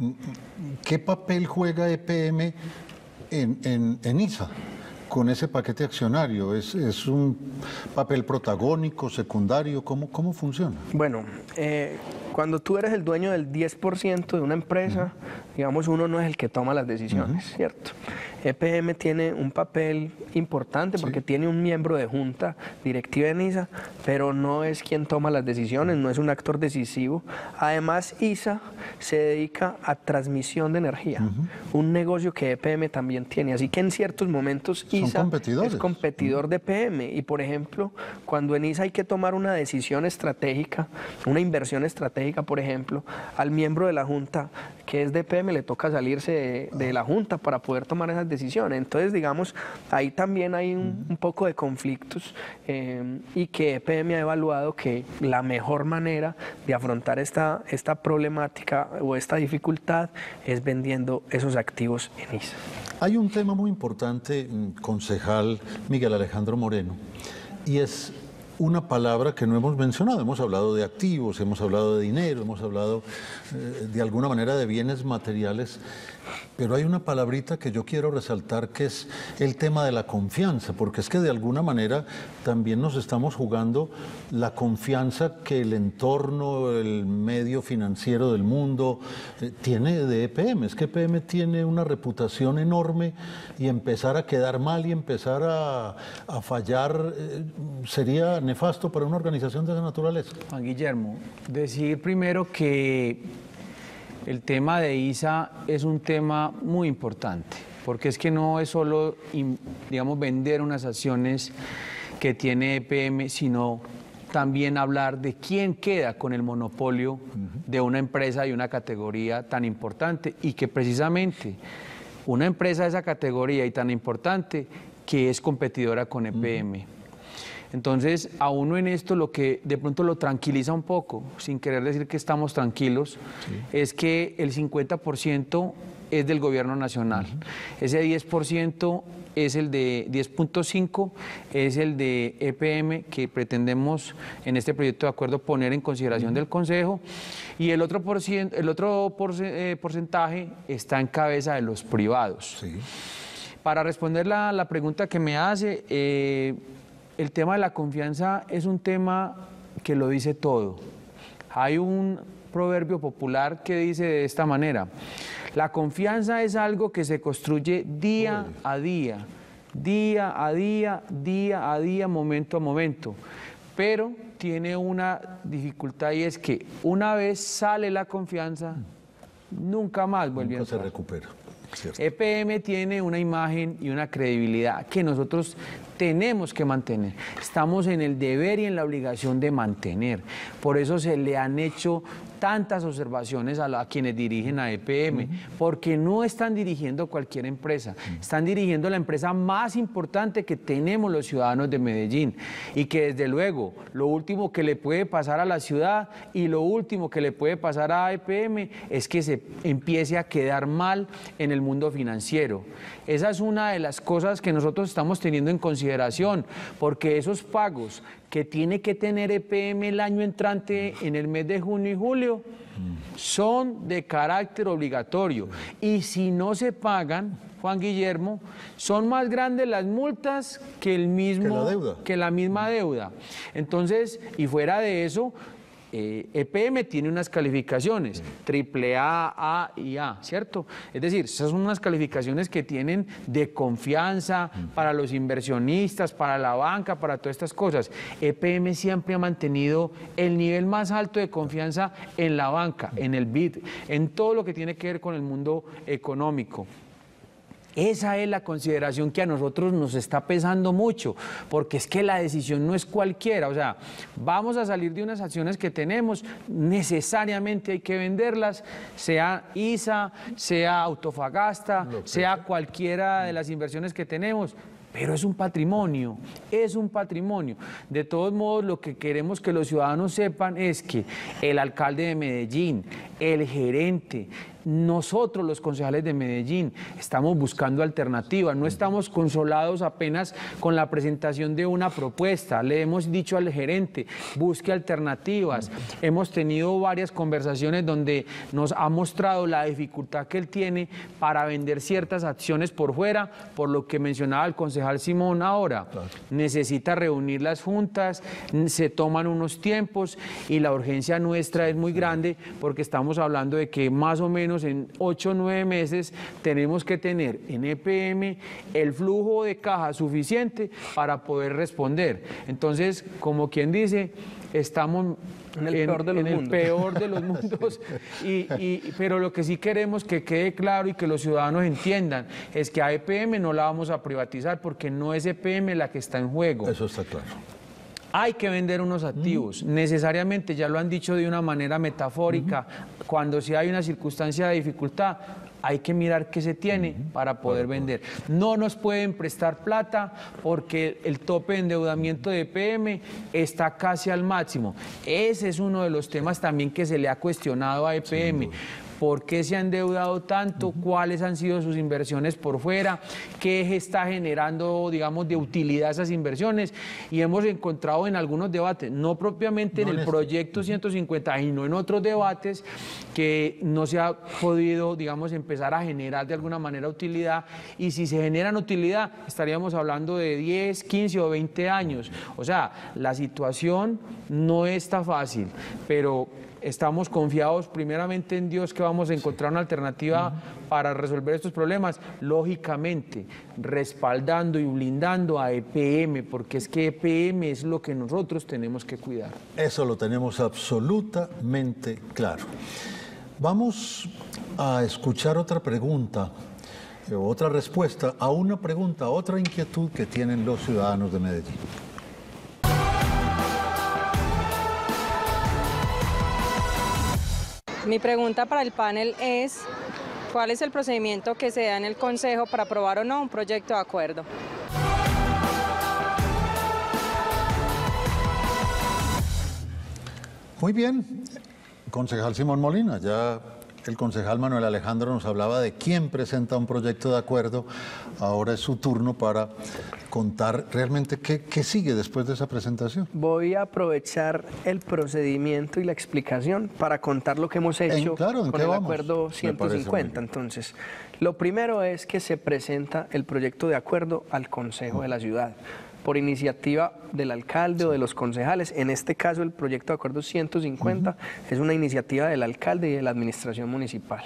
¿qué papel juega E P M en, en, en ISA con ese paquete accionario? ¿Es, es un papel protagónico, secundario? ¿Cómo, cómo funciona? Bueno, eh, cuando tú eres el dueño del diez por ciento de una empresa, uh-huh. digamos, uno no es el que toma las decisiones, uh-huh. ¿cierto? E P M tiene un papel importante porque sí. tiene un miembro de junta directiva en ISA, pero no es quien toma las decisiones, no es un actor decisivo. Además, ISA se dedica a transmisión de energía, uh-huh. un negocio que E P M también tiene, así que en ciertos momentos ISA es competidor uh-huh. de E P M, y por ejemplo, cuando en ISA hay que tomar una decisión estratégica, una inversión estratégica, por ejemplo, al miembro de la junta que es de E P M le toca salirse de, de la junta para poder tomar esas decisiones. Entonces, digamos, ahí también hay un, un poco de conflictos eh, y que E P M ha evaluado que la mejor manera de afrontar esta, esta problemática o esta dificultad es vendiendo esos activos en ISA. Hay un tema muy importante, concejal Miguel Alejandro Moreno, y es una palabra que no hemos mencionado. Hemos hablado de activos, hemos hablado de dinero, hemos hablado eh, de alguna manera de bienes materiales, pero hay una palabrita que yo quiero resaltar, que es el tema de la confianza, porque es que de alguna manera también nos estamos jugando la confianza que el entorno, el medio financiero del mundo eh, tiene de E P M. Es que E P M tiene una reputación enorme, y empezar a quedar mal y empezar a, a fallar eh, sería nefasto para una organización de esa naturaleza. Juan Guillermo, decir primero que el tema de ISA es un tema muy importante, porque es que no es solo, digamos, vender unas acciones que tiene E P M, sino también hablar de quién queda con el monopolio de una empresa y una categoría tan importante, y que precisamente una empresa de esa categoría y tan importante que es competidora con E P M. Uh-huh. Entonces, a uno en esto lo que de pronto lo tranquiliza un poco, sin querer decir que estamos tranquilos, sí. es que el cincuenta por ciento es del gobierno nacional. Uh-huh. Ese diez por ciento es el de diez punto cinco, es el de E P M que pretendemos en este proyecto de acuerdo poner en consideración uh-huh. del Consejo, y el otro, por ciento, el otro por, eh, porcentaje está en cabeza de los privados. Sí. Para responder la, la pregunta que me hace, eh, el tema de la confianza es un tema que lo dice todo. Hay un proverbio popular que dice de esta manera: la confianza es algo que se construye día a día, día a día, día a día, momento a momento, pero tiene una dificultad, y es que una vez sale la confianza, nunca más vuelve nunca a entrar. se recupera. Cierto. E P M tiene una imagen y una credibilidad que nosotros tenemos que mantener. Estamos en el deber y en la obligación de mantener. Por eso se le han hecho tantas observaciones a, la, a quienes dirigen a E P M, uh-huh. porque no están dirigiendo cualquier empresa, uh-huh. están dirigiendo la empresa más importante que tenemos los ciudadanos de Medellín, y que desde luego lo último que le puede pasar a la ciudad y lo último que le puede pasar a E P M es que se empiece a quedar mal en el mundo financiero. Esa es una de las cosas que nosotros estamos teniendo en consideración, porque esos pagos que tiene que tener E P M el año entrante en el mes de junio y julio son de carácter obligatorio, y si no se pagan, Juan Guillermo, son más grandes las multas que el mismo que la deuda. que la misma deuda. Entonces, y fuera de eso, Eh, E P M tiene unas calificaciones, triple A, A y A, ¿cierto? Es decir, esas son unas calificaciones que tienen de confianza para los inversionistas, para la banca, para todas estas cosas. E P M siempre ha mantenido el nivel más alto de confianza en la banca, en el B I D, en todo lo que tiene que ver con el mundo económico. Esa es la consideración que a nosotros nos está pesando mucho, porque es que la decisión no es cualquiera. O sea, vamos a salir de unas acciones que tenemos, necesariamente hay que venderlas, sea I S A, sea Autofagasta, sea cualquiera de las inversiones que tenemos. Pero es un patrimonio, es un patrimonio. De todos modos, lo que queremos que los ciudadanos sepan es que el alcalde de Medellín, el gerente, nosotros los concejales de Medellín estamos buscando alternativas, no estamos consolados apenas con la presentación de una propuesta. Le hemos dicho al gerente, busque alternativas. Hemos tenido varias conversaciones donde nos ha mostrado la dificultad que él tiene para vender ciertas acciones por fuera, por lo que mencionaba el concejal Simón ahora. Claro. Necesita reunir las juntas, se toman unos tiempos, y la urgencia nuestra es muy grande, porque estamos hablando de que más o menos en ocho o nueve meses tenemos que tener en E P M el flujo de caja suficiente para poder responder. Entonces, como quien dice, estamos en el en, peor de los en el mundos, peor de los mundos y, y, pero lo que sí queremos que quede claro y que los ciudadanos entiendan es que a E P M no la vamos a privatizar, porque no es E P M la que está en juego. Eso está claro. Hay que vender unos activos, mm. necesariamente, ya lo han dicho de una manera metafórica, uh-huh. cuando si hay una circunstancia de dificultad, hay que mirar qué se tiene uh-huh. para poder para vender. Poder. No nos pueden prestar plata porque el tope de endeudamiento de E P M está casi al máximo. Ese es uno de los temas también que se le ha cuestionado a E P M. ¿Por qué se ha endeudado tanto? Uh-huh. ¿Cuáles han sido sus inversiones por fuera? ¿Qué está generando, digamos, de utilidad esas inversiones? Y hemos encontrado en algunos debates, no propiamente no en el este. proyecto ciento cincuenta, sino en otros debates, que no se ha podido, digamos, empezar a generar de alguna manera utilidad. Y si se generan utilidad, estaríamos hablando de diez, quince o veinte años. O sea, la situación no está fácil, pero estamos confiados primeramente en Dios que vamos a encontrar una alternativa uh-huh. para resolver estos problemas, lógicamente respaldando y blindando a E P M, porque es que E P M es lo que nosotros tenemos que cuidar. Eso lo tenemos absolutamente claro. Vamos a escuchar otra pregunta, otra respuesta a una pregunta, a otra inquietud que tienen los ciudadanos de Medellín. Mi pregunta para el panel es, ¿cuál es el procedimiento que se da en el Consejo para aprobar o no un proyecto de acuerdo? Muy bien, concejal Simón Molina, ya el concejal Manuel Alejandro nos hablaba de quién presenta un proyecto de acuerdo. Ahora es su turno para contar realmente qué, qué sigue después de esa presentación. Voy a aprovechar el procedimiento y la explicación para contar lo que hemos hecho en, claro, ¿en con qué el vamos? acuerdo ciento cincuenta. Entonces, lo primero es que se presenta el proyecto de acuerdo al Consejo de la Ciudad, por iniciativa del alcalde o de los concejales. En este caso, el proyecto de acuerdo ciento cincuenta uh-huh. es una iniciativa del alcalde y de la administración municipal.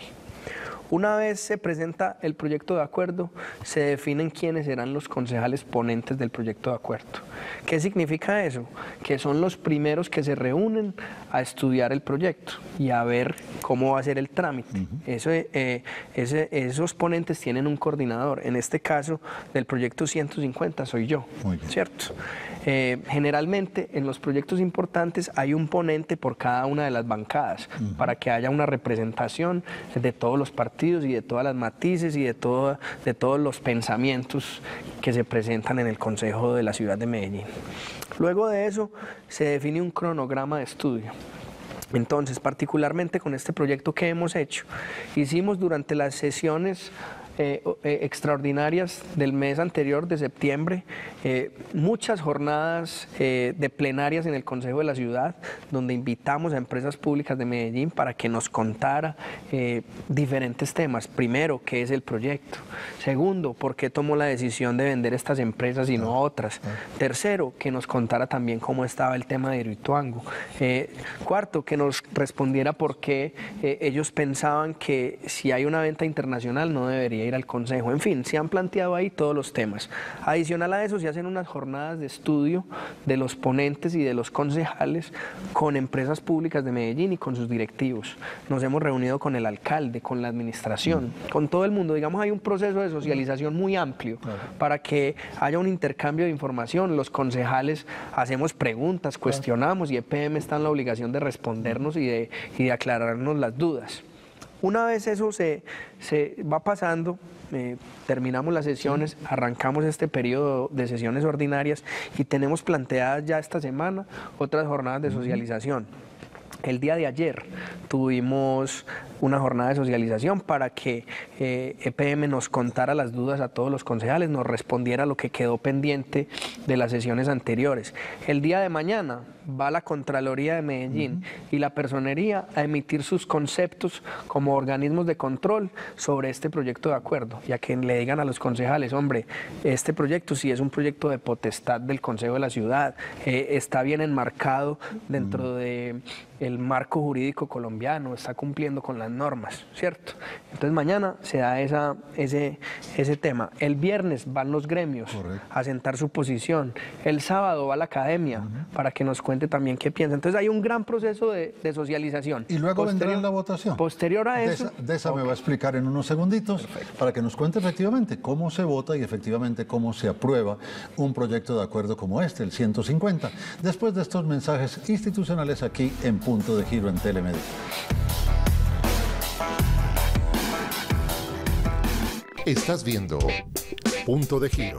Una vez se presenta el proyecto de acuerdo, se definen quiénes serán los concejales ponentes del proyecto de acuerdo. ¿Qué significa eso? Que son los primeros que se reúnen a estudiar el proyecto y a ver cómo va a ser el trámite. Uh-huh. Eso, eh, ese, esos ponentes tienen un coordinador. En este caso, del proyecto ciento cincuenta soy yo, ¿cierto? Eh, generalmente, en los proyectos importantes hay un ponente por cada una de las bancadas, uh-huh. para que haya una representación de todos los partidos y de todas las matices y de, todo, de todos los pensamientos que se presentan en el Consejo de la Ciudad de Medellín. Luego de eso se define un cronograma de estudio. Entonces, particularmente con este proyecto que hemos hecho, hicimos durante las sesiones Eh, eh, extraordinarias del mes anterior de septiembre, eh, muchas jornadas eh, de plenarias en el Consejo de la Ciudad, donde invitamos a empresas públicas de Medellín para que nos contara eh, diferentes temas. Primero, ¿qué es el proyecto? Segundo, ¿por qué tomó la decisión de vender estas empresas y no otras? Tercero, que nos contara también cómo estaba el tema de Hidroituango. Eh, cuarto, que nos respondiera por qué eh, ellos pensaban que si hay una venta internacional no debería ir al Consejo. En fin, se han planteado ahí todos los temas. Adicional a eso, se hacen unas jornadas de estudio de los ponentes y de los concejales con empresas públicas de Medellín y con sus directivos. Nos hemos reunido con el alcalde, con la administración, con todo el mundo. Digamos, hay un proceso de socialización muy amplio para que haya un intercambio de información. Los concejales hacemos preguntas, cuestionamos y E P M está en la obligación de respondernos y de, y de aclararnos las dudas. Una vez eso se, se va pasando, eh, terminamos las sesiones, arrancamos este periodo de sesiones ordinarias y tenemos planteadas ya esta semana otras jornadas de socialización. El día de ayer tuvimos una jornada de socialización para que eh, E P M nos contara las dudas a todos los concejales, nos respondiera lo que quedó pendiente de las sesiones anteriores. El día de mañana va la Contraloría de Medellín uh-huh. y la Personería a emitir sus conceptos como organismos de control sobre este proyecto de acuerdo, y a que le digan a los concejales, hombre, este proyecto sí es un proyecto de potestad del Consejo de la Ciudad, eh, está bien enmarcado dentro uh-huh. de el marco jurídico colombiano, está cumpliendo con las normas, ¿cierto? Entonces mañana se da esa, ese, ese tema. El viernes van los gremios Correcto. A sentar su posición. El sábado va la academia uh-huh. para que nos cuente también qué piensa. Entonces hay un gran proceso de, de socialización. Y luego posterior, vendrá la votación. Posterior a eso. De esa, de esa okay. me va a explicar en unos segunditos. Perfecto. Para que nos cuente efectivamente cómo se vota y efectivamente cómo se aprueba un proyecto de acuerdo como este, el ciento cincuenta. Después de estos mensajes institucionales aquí en Punto de Giro en Telemedellín. Estás viendo Punto de Giro.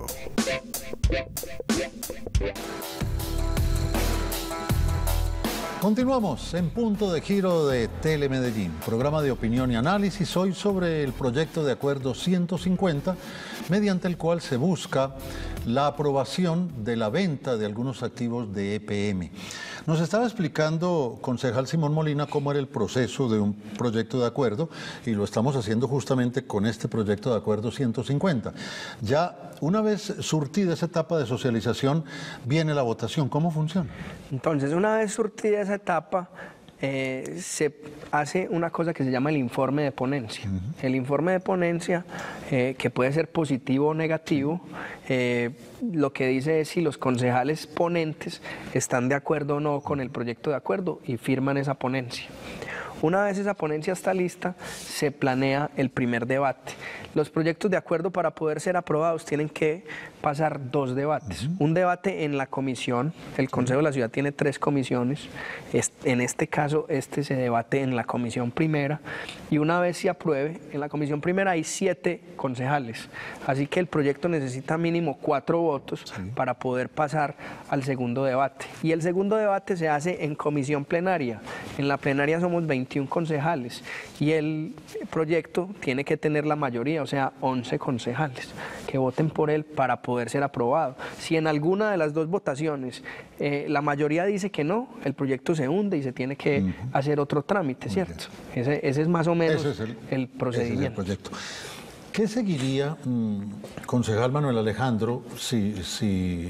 Continuamos en Punto de Giro de Telemedellín, programa de opinión y análisis hoy sobre el proyecto de acuerdo ciento cincuenta, mediante el cual se busca la aprobación de la venta de algunos activos de E P M. Nos estaba explicando, concejal Simón Molina, cómo era el proceso de un proyecto de acuerdo y lo estamos haciendo justamente con este proyecto de acuerdo ciento cincuenta. Ya una vez surtida esa etapa de socialización, viene la votación. ¿Cómo funciona? Entonces, una vez surtida esa etapa, Eh, se hace una cosa que se llama el informe de ponencia. Uh-huh. El informe de ponencia, eh, que puede ser positivo o negativo, eh, lo que dice es si los concejales ponentes están de acuerdo o no con el proyecto de acuerdo y firman esa ponencia. Una vez esa ponencia está lista, se planea el primer debate. Los proyectos de acuerdo para poder ser aprobados tienen que pasar dos debates. Uh-huh. Un debate en la comisión, el Consejo de la Ciudad tiene tres comisiones, en este caso este se debate en la comisión primera y una vez se apruebe, en la comisión primera hay siete concejales, así que el proyecto necesita mínimo cuatro votos sí. para poder pasar al segundo debate. Y el segundo debate se hace en comisión plenaria. En la plenaria somos veintiún concejales y el proyecto tiene que tener la mayoría, o sea, once concejales que voten por él para poder ser aprobado. Si en alguna de las dos votaciones eh, la mayoría dice que no, el proyecto se hunde y se tiene que uh-huh. hacer otro trámite, ¿cierto? Ese, ese es más o menos es el, el procedimiento. Ese es el proyecto. ¿Qué seguiría, mmm, concejal Manuel Alejandro, si, si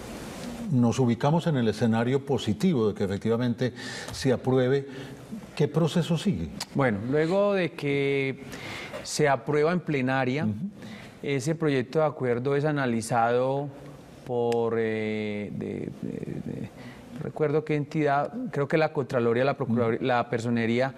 nos ubicamos en el escenario positivo de que efectivamente se apruebe? ¿Qué proceso sigue? Bueno, luego de que se aprueba en plenaria, uh-huh. ese proyecto de acuerdo es analizado por, eh, de, de, de, recuerdo qué entidad, creo que la Contraloría, la Procuraduría, la Personería,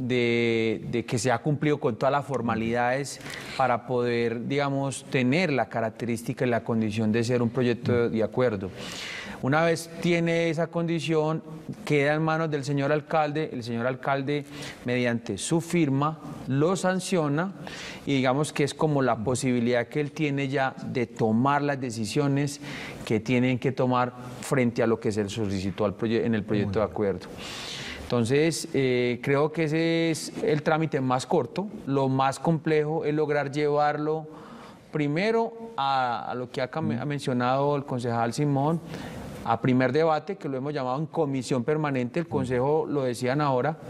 de, de que se ha cumplido con todas las formalidades para poder, digamos, tener la característica y la condición de ser un proyecto de, de acuerdo. Una vez tiene esa condición, queda en manos del señor alcalde, el señor alcalde mediante su firma lo sanciona y digamos que es como la posibilidad que él tiene ya de tomar las decisiones que tienen que tomar frente a lo que se solicitó al proye- en el proyecto de acuerdo. Entonces, eh, creo que ese es el trámite más corto. Lo más complejo es lograr llevarlo primero a, a lo que acá ha mencionado el concejal Simón, a primer debate, que lo hemos llamado en comisión permanente. El Consejo, lo decían ahora,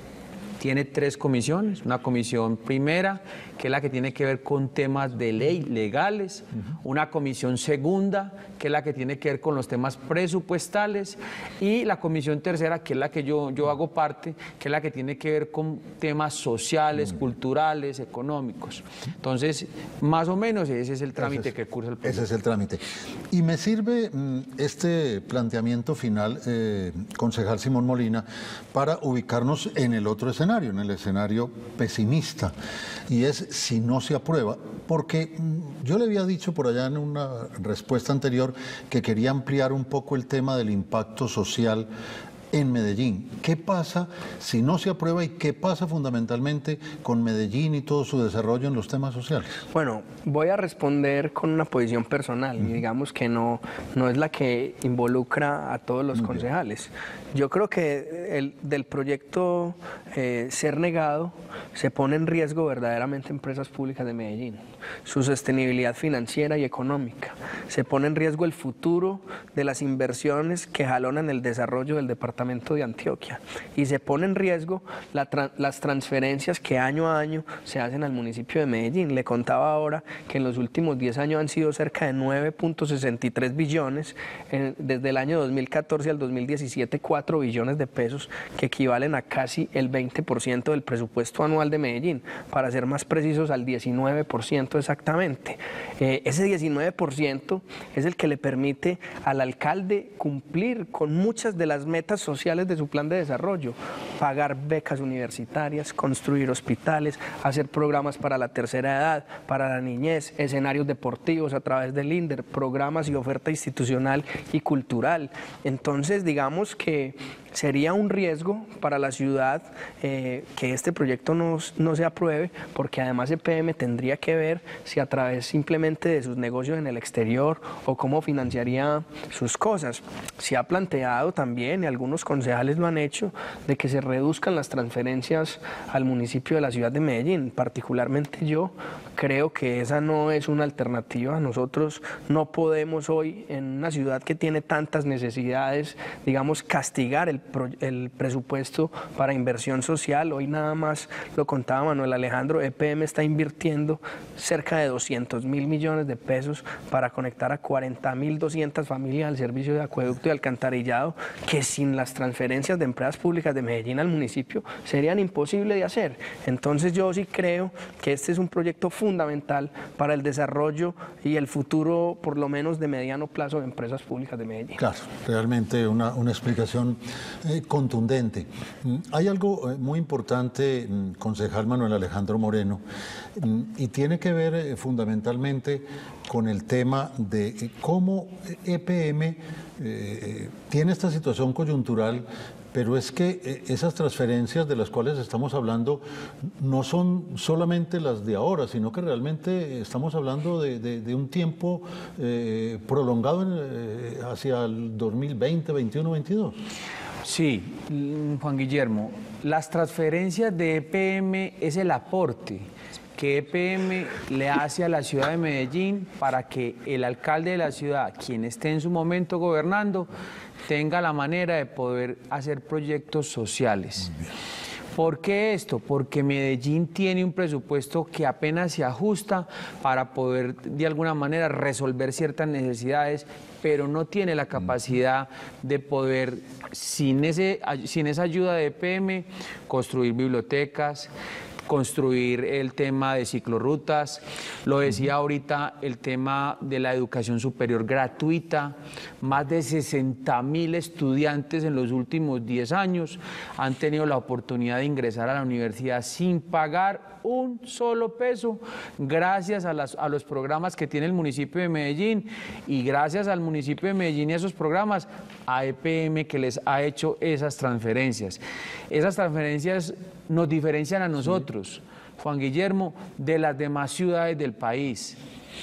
tiene tres comisiones. Una comisión primera, que es la que tiene que ver con temas de ley legales. Uh-huh. Una comisión segunda, que es la que tiene que ver con los temas presupuestales. Y la comisión tercera, que es la que yo, yo hago parte, que es la que tiene que ver con temas sociales, uh-huh. culturales, económicos. Entonces, más o menos ese es el trámite es, que cursa el proyecto. Ese es el trámite. Y me sirve mm, este planteamiento final, eh, concejal Simón Molina, para ubicarnos en el otro escenario, en el escenario pesimista, y es si no se aprueba, porque yo le había dicho por allá en una respuesta anterior que quería ampliar un poco el tema del impacto social en Medellín. ¿Qué pasa si no se aprueba y qué pasa fundamentalmente con Medellín y todo su desarrollo en los temas sociales? Bueno, voy a responder con una posición personal, uh-huh. y digamos que no, no es la que involucra a todos los Muy concejales. Bien. Yo creo que el, del proyecto eh, ser negado se pone en riesgo verdaderamente empresas públicas de Medellín, su sostenibilidad financiera y económica. Se pone en riesgo el futuro de las inversiones que jalonan el desarrollo del departamento de Antioquia y se pone en riesgo la tra- las transferencias que año a año se hacen al municipio de Medellín. Le contaba ahora que en los últimos diez años han sido cerca de nueve punto sesenta y tres billones, en, desde el año dos mil catorce al dos mil diecisiete, cuatro billones de pesos, que equivalen a casi el veinte por ciento del presupuesto anual de Medellín, para ser más precisos al diecinueve por ciento exactamente. Eh, ese diecinueve por ciento es el que le permite al alcalde cumplir con muchas de las metas sociales de su plan de desarrollo: pagar becas universitarias, construir hospitales, hacer programas para la tercera edad, para la niñez, escenarios deportivos a través del INDER, programas y oferta institucional y cultural. Entonces, digamos que sería un riesgo para la ciudad eh, que este proyecto no, no se apruebe, porque además E P M tendría que ver si a través simplemente de sus negocios en el exterior o cómo financiaría sus cosas. Se ha planteado también, y algunos concejales lo han hecho, de que se reduzcan las transferencias al municipio de la ciudad de Medellín. Particularmente yo creo que esa no es una alternativa. Nosotros no podemos hoy, en una ciudad que tiene tantas necesidades, digamos, castigar el el presupuesto para inversión social. Hoy nada más, lo contaba Manuel Alejandro, E P M está invirtiendo cerca de doscientos mil millones de pesos para conectar a cuarenta mil doscientas familias al servicio de acueducto y alcantarillado, que sin las transferencias de empresas públicas de Medellín al municipio serían imposibles de hacer. Entonces yo sí creo que este es un proyecto fundamental para el desarrollo y el futuro, por lo menos de mediano plazo, de empresas públicas de Medellín. Claro, realmente una, una explicación eh, contundente. Mm, Hay algo eh, muy importante, mm, concejal Manuel Alejandro Moreno, mm, y tiene que ver eh, fundamentalmente con el tema de eh, cómo E P M eh, tiene esta situación coyuntural, pero es que eh, esas transferencias de las cuales estamos hablando no son solamente las de ahora, sino que realmente estamos hablando de, de, de un tiempo eh, prolongado en, eh, hacia el dos mil veinte, veintiuno, veintidós. Sí, Juan Guillermo, las transferencias de E P M es el aporte que E P M le hace a la ciudad de Medellín para que el alcalde de la ciudad, quien esté en su momento gobernando, tenga la manera de poder hacer proyectos sociales. ¿Por qué esto? Porque Medellín tiene un presupuesto que apenas se ajusta para poder de alguna manera resolver ciertas necesidades, pero no tiene la capacidad de poder, sin, ese, sin esa ayuda de E P M, construir bibliotecas, construir el tema de ciclorrutas, lo decía ahorita, el tema de la educación superior gratuita. Más de sesenta mil estudiantes en los últimos diez años han tenido la oportunidad de ingresar a la universidad sin pagar un solo peso, gracias a, las, a los programas que tiene el municipio de Medellín, y gracias al municipio de Medellín y a esos programas, a E P M que les ha hecho esas transferencias. Esas transferencias nos diferencian a nosotros, Juan Guillermo, de las demás ciudades del país.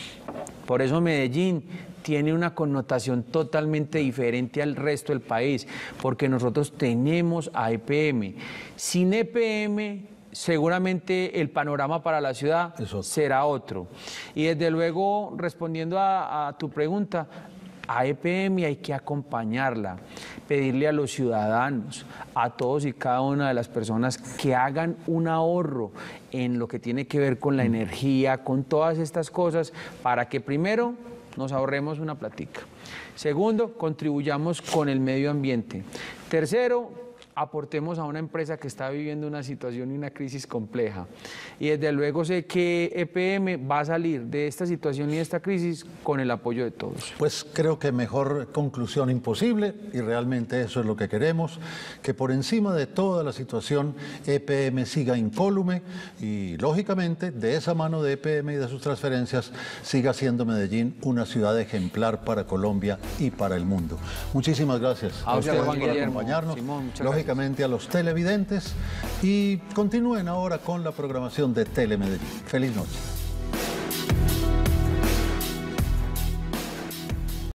Por eso Medellín tiene una connotación totalmente diferente al resto del país, porque nosotros tenemos a E P M. Sin E P M, seguramente el panorama para la ciudad será otro. Y desde luego, respondiendo a, a tu pregunta, a E P M hay que acompañarla, pedirle a los ciudadanos, a todos y cada una de las personas que hagan un ahorro en lo que tiene que ver con la energía, con todas estas cosas, para que primero nos ahorremos una platica. Segundo, contribuyamos con el medio ambiente. Tercero, aportemos a una empresa que está viviendo una situación y una crisis compleja. Y desde luego sé que E P M va a salir de esta situación y de esta crisis con el apoyo de todos. Pues creo que mejor conclusión imposible, y realmente eso es lo que queremos, que por encima de toda la situación E P M siga incólume y lógicamente de esa mano de E P M y de sus transferencias siga siendo Medellín una ciudad ejemplar para Colombia y para el mundo. Muchísimas gracias a, a ustedes ustedes por Guillermo, acompañarnos. Simón, Lógicamente a los televidentes, y continúen ahora con la programación de Telemedellín. Feliz noche.